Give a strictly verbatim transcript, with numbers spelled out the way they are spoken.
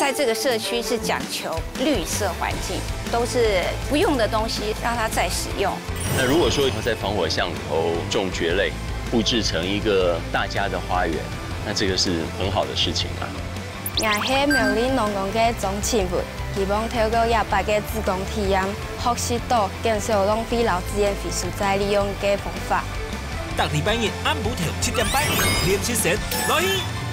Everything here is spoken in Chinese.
在这个社区是讲求绿色环境，都是不用的东西让它再使用。 那如果说在防火巷里头种蕨类，布置成一个大家的花园，那这个是很好的事情啊。 也是苗栗农工嘅总产物，希望透过廿八个自工体验，学习到减少浪费老资源、废塑再利用嘅方法。 逐礼拜日暗晡头七点半，连续神来。